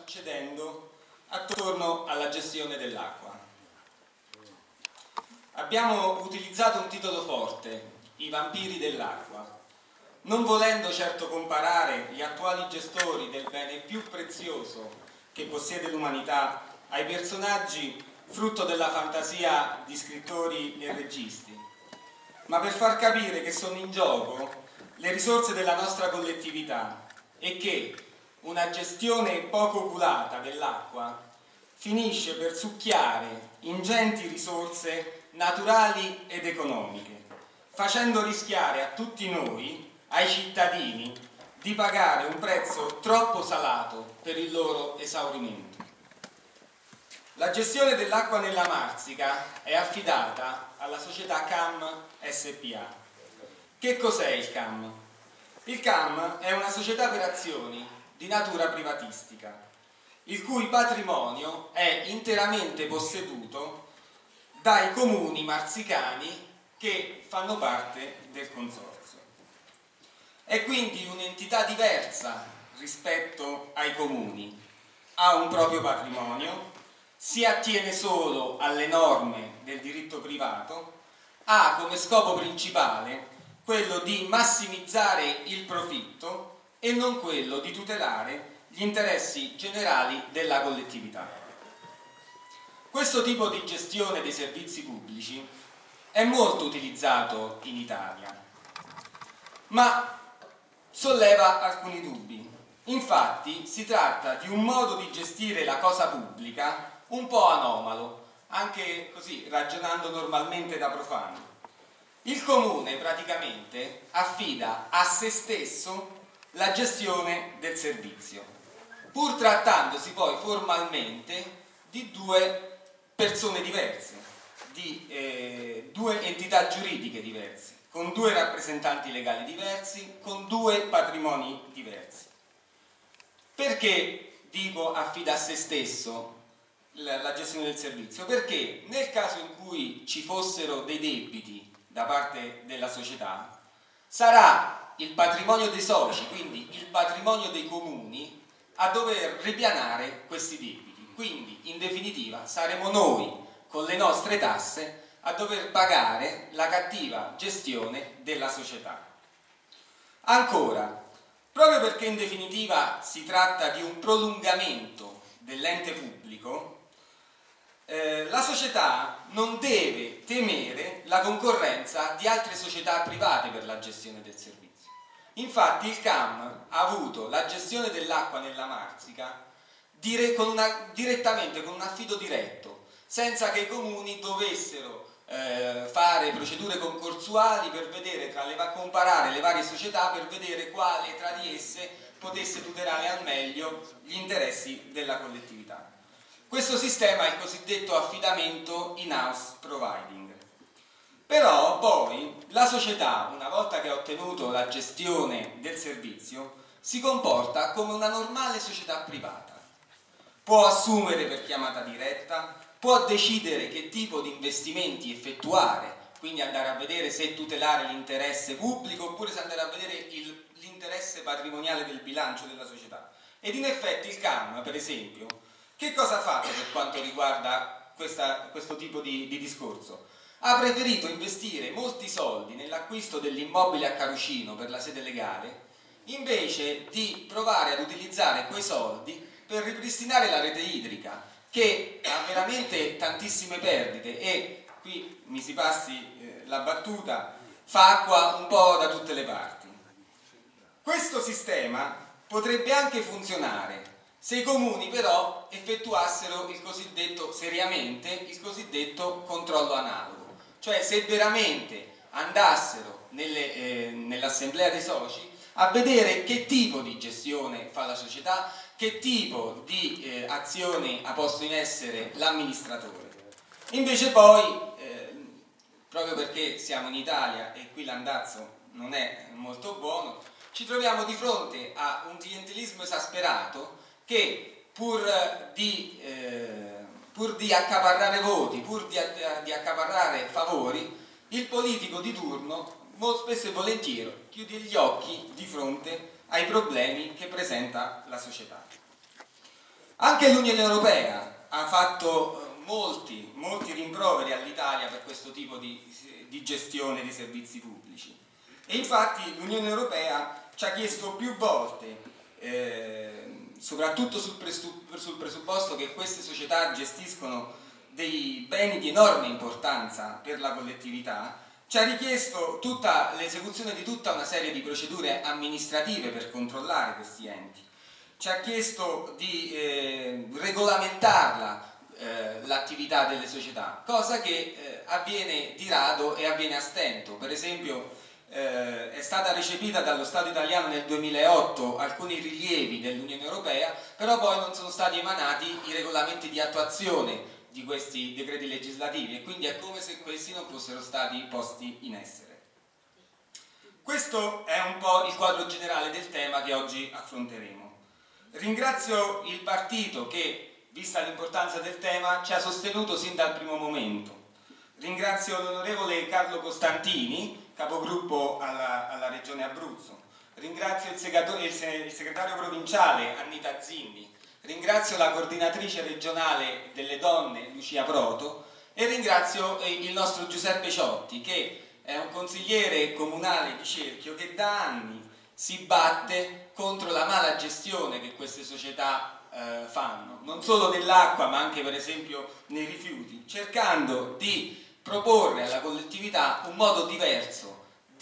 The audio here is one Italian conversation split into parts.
succedendo attorno alla gestione dell'acqua. Abbiamo utilizzato un titolo forte, i vampiri dell'acqua, non volendo certo comparare gli attuali gestori del bene più prezioso che possiede l'umanità ai personaggi frutto della fantasia di scrittori e registi, ma per far capire che sono in gioco le risorse della nostra collettività e che una gestione poco oculata dell'acqua finisce per succhiare ingenti risorse naturali ed economiche, facendo rischiare a tutti noi, ai cittadini, di pagare un prezzo troppo salato per il loro esaurimento. La gestione dell'acqua nella Marsica è affidata alla società CAM SpA. Che cos'è il CAM? Il CAM è una società per azioni di natura privatistica, il cui patrimonio è interamente posseduto dai comuni marsicani che fanno parte del consorzio. È quindi un'entità diversa rispetto ai comuni, ha un proprio patrimonio, si attiene solo alle norme del diritto privato, ha come scopo principale quello di massimizzare il profitto e non quello di tutelare gli interessi generali della collettività. Questo tipo di gestione dei servizi pubblici è molto utilizzato in Italia, ma solleva alcuni dubbi. Infatti si tratta di un modo di gestire la cosa pubblica un po' anomalo, anche così ragionando normalmente da profano. Il comune praticamente affida a se stesso la gestione del servizio, pur trattandosi poi formalmente di due persone diverse, di due entità giuridiche diverse, con due rappresentanti legali diversi, con due patrimoni diversi. Perché dico affida a se stesso la gestione del servizio? Perché nel caso in cui ci fossero dei debiti da parte della società, sarà il patrimonio dei soci, quindi il patrimonio dei comuni, a dover ripianare questi debiti. Quindi, in definitiva, saremo noi, con le nostre tasse, a dover pagare la cattiva gestione della società. Ancora, proprio perché in definitiva si tratta di un prolungamento dell'ente pubblico, la società non deve temere la concorrenza di altre società private per la gestione del servizio. Infatti il CAM ha avuto la gestione dell'acqua nella Marsica direttamente, con un affido diretto, senza che i comuni dovessero fare procedure concorsuali per vedere comparare le varie società per vedere quale tra di esse potesse tutelare al meglio gli interessi della collettività. Questo sistema è il cosiddetto affidamento in-house providing. Però poi la società, una volta che ha ottenuto la gestione del servizio, si comporta come una normale società privata. Può assumere per chiamata diretta, può decidere che tipo di investimenti effettuare, quindi andare a vedere se tutelare l'interesse pubblico oppure se andare a vedere l'interesse patrimoniale del bilancio della società. Ed in effetti il CAM, per esempio, che cosa ha fatto per quanto riguarda questo tipo di discorso? Ha preferito investire molti soldi nell'acquisto dell'immobile a Carucino per la sede legale, invece di provare ad utilizzare quei soldi per ripristinare la rete idrica, che ha veramente tantissime perdite e, qui mi si passi la battuta, fa acqua un po' da tutte le parti. Questo sistema potrebbe anche funzionare se i comuni però effettuassero seriamente il cosiddetto controllo analogo, cioè se veramente andassero nell'assemblea dei soci a vedere che tipo di gestione fa la società, che tipo di azioni ha posto in essere l'amministratore. Invece poi, proprio perché siamo in Italia e qui l'andazzo non è molto buono, ci troviamo di fronte a un clientelismo esasperato che pur di accaparrare voti, pur di accaparrare favori, il politico di turno molto spesso e volentieri chiude gli occhi di fronte ai problemi che presenta la società. Anche l'Unione Europea ha fatto molti rimproveri all'Italia per questo tipo di gestione dei servizi pubblici, e infatti l'Unione Europea ci ha chiesto più volte, soprattutto sul presupposto che queste società gestiscono dei beni di enorme importanza per la collettività, ci ha richiesto l'esecuzione di tutta una serie di procedure amministrative per controllare questi enti. Ci ha chiesto di regolamentarla l'attività delle società, cosa che avviene di rado e avviene a stento. Per esempio è stata recepita dallo Stato italiano nel 2008 alcuni rilievi dell'Unione Europea, però poi non sono stati emanati i regolamenti di attuazione di questi decreti legislativi, e quindi è come se questi non fossero stati posti in essere. Questo è un po' il quadro generale del tema che oggi affronteremo. Ringrazio il partito che, vista l'importanza del tema, ci ha sostenuto sin dal primo momento. Ringrazio l'onorevole Carlo Costantini, capogruppo alla Regione Abruzzo. Ringrazio il segretario provinciale Annita Zinni. Ringrazio la coordinatrice regionale delle donne Lucia Proto, e ringrazio il nostro Giuseppe Ciotti, che è un consigliere comunale di Cerchio che da anni si batte contro la mala gestione che queste società fanno, non solo dell'acqua ma anche per esempio nei rifiuti, cercando di proporre alla collettività un modo diverso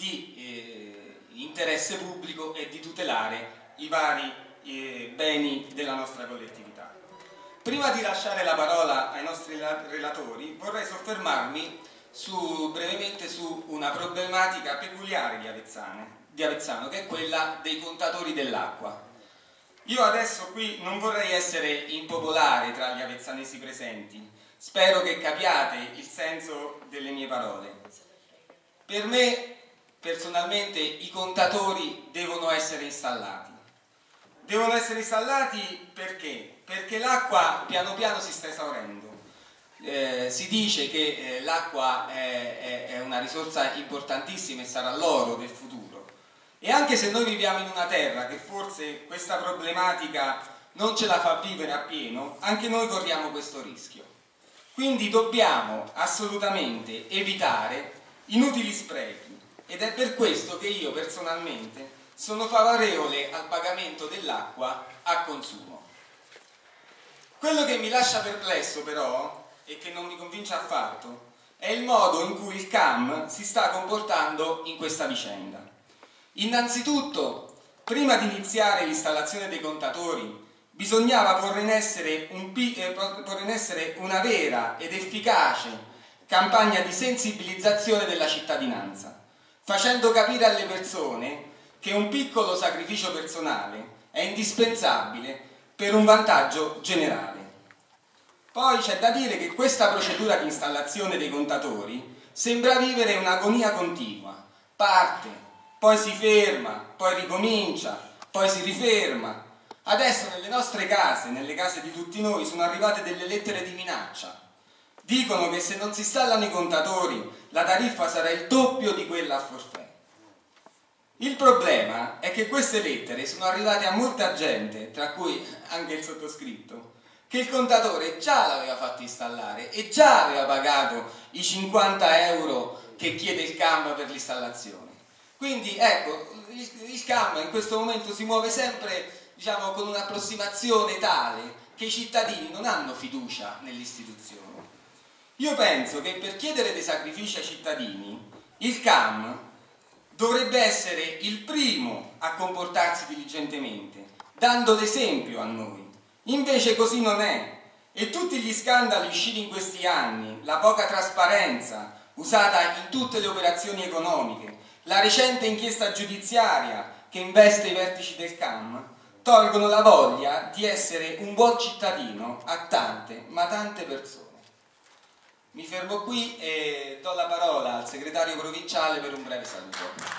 di interesse pubblico e di tutelare i vari beni della nostra collettività. Prima di lasciare la parola ai nostri relatori, vorrei soffermarmi brevemente su una problematica peculiare di Avezzano, che è quella dei contatori dell'acqua. Io adesso qui non vorrei essere impopolare tra gli avezzanesi presenti, spero che capiate il senso delle mie parole. Per me, personalmente, i contatori devono essere installati. Devono essere installati perché? Perché l'acqua piano piano si sta esaurendo. Si dice che l'acqua è una risorsa importantissima e sarà l'oro del futuro. E anche se noi viviamo in una terra che forse questa problematica non ce la fa vivere appieno, anche noi corriamo questo rischio. Quindi dobbiamo assolutamente evitare inutili sprechi, ed è per questo che io personalmente sono favorevole al pagamento dell'acqua a consumo. Quello che mi lascia perplesso però, e che non mi convince affatto, è il modo in cui il CAM si sta comportando in questa vicenda. Innanzitutto, prima di iniziare l'installazione dei contatori, bisognava porre in essere una vera ed efficace campagna di sensibilizzazione della cittadinanza, facendo capire alle persone che un piccolo sacrificio personale è indispensabile per un vantaggio generale. Poi c'è da dire che questa procedura di installazione dei contatori sembra vivere un'agonia continua, parte, poi si ferma, poi ricomincia, poi si riferma. Adesso nelle nostre case, nelle case di tutti noi, sono arrivate delle lettere di minaccia. Dicono che se non si installano i contatori la tariffa sarà il doppio di quella a forfait. Il problema è che queste lettere sono arrivate a molta gente, tra cui anche il sottoscritto, che il contatore già l'aveva fatto installare e già aveva pagato i 50 euro che chiede il CAM per l'installazione. Quindi ecco, il CAM in questo momento si muove sempre, diciamo, con un'approssimazione tale che i cittadini non hanno fiducia nell'istituzione. Io penso che per chiedere dei sacrifici ai cittadini il CAM dovrebbe essere il primo a comportarsi diligentemente, dando l'esempio a noi. Invece così non è, e tutti gli scandali usciti in questi anni, la poca trasparenza usata in tutte le operazioni economiche, la recente inchiesta giudiziaria che investe i vertici del CAM, tolgono la voglia di essere un buon cittadino a tante, ma tante persone. Mi fermo qui e do la parola al segretario provinciale per un breve saluto.